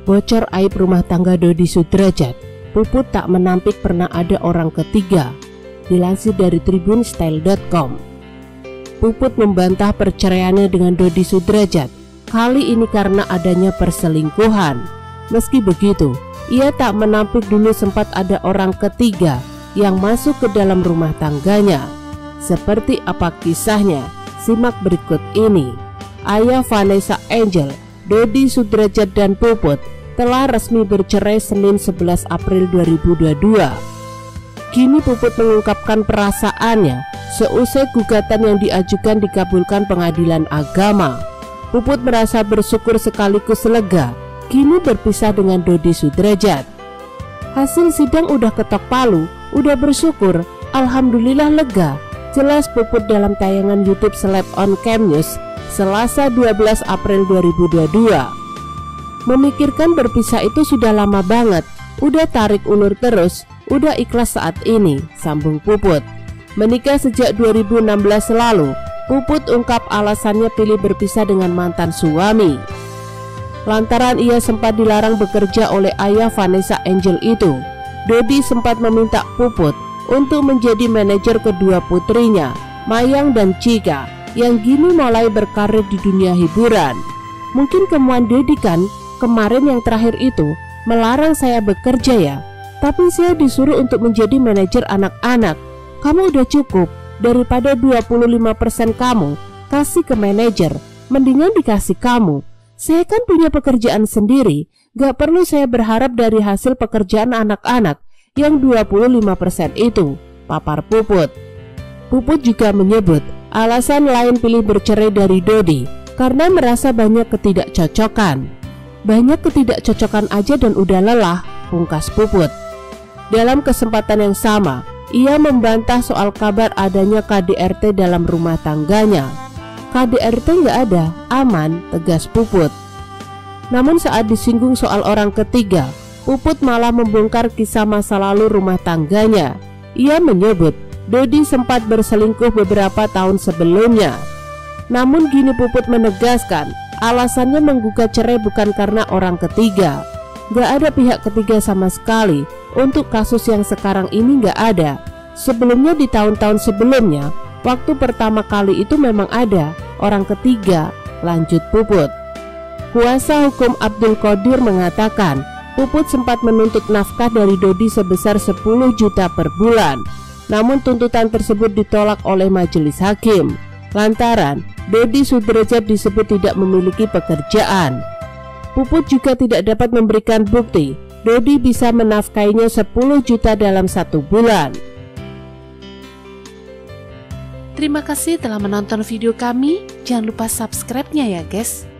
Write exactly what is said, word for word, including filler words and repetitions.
Bocor aib rumah tangga Dodi Sudrajat, Puput tak menampik pernah ada orang ketiga. Dilansir dari tribun style dot com. Puput membantah perceraiannya dengan Dodi Sudrajat, kali ini karena adanya perselingkuhan. Meski begitu, ia tak menampik dulu sempat ada orang ketiga yang masuk ke dalam rumah tangganya. Seperti apa kisahnya? Simak berikut ini. Ayah Vanessa Angel, Dodi Sudrajat dan Puput telah resmi bercerai Senin sebelas April dua ribu dua puluh dua. Kini Puput mengungkapkan perasaannya seusai gugatan yang diajukan dikabulkan Pengadilan Agama. Puput merasa bersyukur sekaligus lega kini berpisah dengan Dodi Sudrajat. Hasil sidang udah ketok palu, udah bersyukur, alhamdulillah lega, jelas Puput dalam tayangan YouTube Seleb on Cam News Selasa dua belas April dua ribu dua puluh dua. Memikirkan berpisah itu sudah lama banget, udah tarik ulur terus, udah ikhlas saat ini, sambung Puput. Menikah sejak dua ribu enam belas lalu, Puput ungkap alasannya pilih berpisah dengan mantan suami. Lantaran ia sempat dilarang bekerja oleh ayah Vanessa Angel itu, Dodi sempat meminta Puput untuk menjadi manajer kedua putrinya, Mayang dan Cika, yang kini mulai berkarir di dunia hiburan. Mungkin kemuan Dodi kan kemarin yang terakhir itu melarang saya bekerja ya, tapi saya disuruh untuk menjadi manajer anak-anak. Kamu udah cukup, daripada dua puluh lima persen kamu kasih ke manajer, mendingan dikasih kamu. Saya kan punya pekerjaan sendiri, gak perlu saya berharap dari hasil pekerjaan anak-anak yang dua puluh lima persen itu, papar Puput. Puput juga menyebut alasan lain pilih bercerai dari Dodi karena merasa banyak ketidakcocokan. Banyak ketidakcocokan aja dan udah lelah, pungkas Puput. Dalam kesempatan yang sama, ia membantah soal kabar adanya K D R T dalam rumah tangganya. K D R T nggak ada, aman, tegas Puput. Namun saat disinggung soal orang ketiga, Puput malah membongkar kisah masa lalu rumah tangganya. Ia menyebut Dodi sempat berselingkuh beberapa tahun sebelumnya. Namun gini Puput menegaskan, alasannya menggugat cerai bukan karena orang ketiga. Nggak ada pihak ketiga sama sekali. Untuk kasus yang sekarang ini nggak ada. Sebelumnya di tahun-tahun sebelumnya, waktu pertama kali itu memang ada orang ketiga, lanjut Puput. Kuasa hukum Abdul Qadir mengatakan Puput sempat menuntut nafkah dari Dodi sebesar sepuluh juta per bulan. Namun tuntutan tersebut ditolak oleh majelis hakim lantaran Dodi Sudrajat disebut tidak memiliki pekerjaan. Puput juga tidak dapat memberikan bukti Dodi bisa menafkainya sepuluh juta dalam satu bulan. Terima kasih telah menonton video kami. Jangan lupa subscribe-nya ya guys.